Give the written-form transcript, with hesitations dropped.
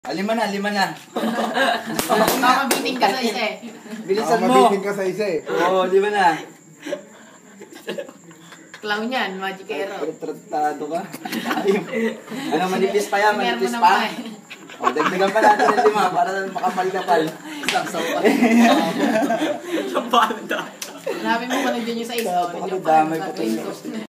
Lima na. Makabiting ka sa isa eh. Bilisan mo. Mabitin ka sa isa eh. Oo, 5 na. Clown yan, magic arrow. Tratado ka. Ano, manipis pa yan, Meron mo manipis ng pa. pie. O, dagdagan pa natin ng 5 para makapal-kapal. Saksaw pa. Hanapin mo pa nandiyan yung sa isa. Damay pa tayo.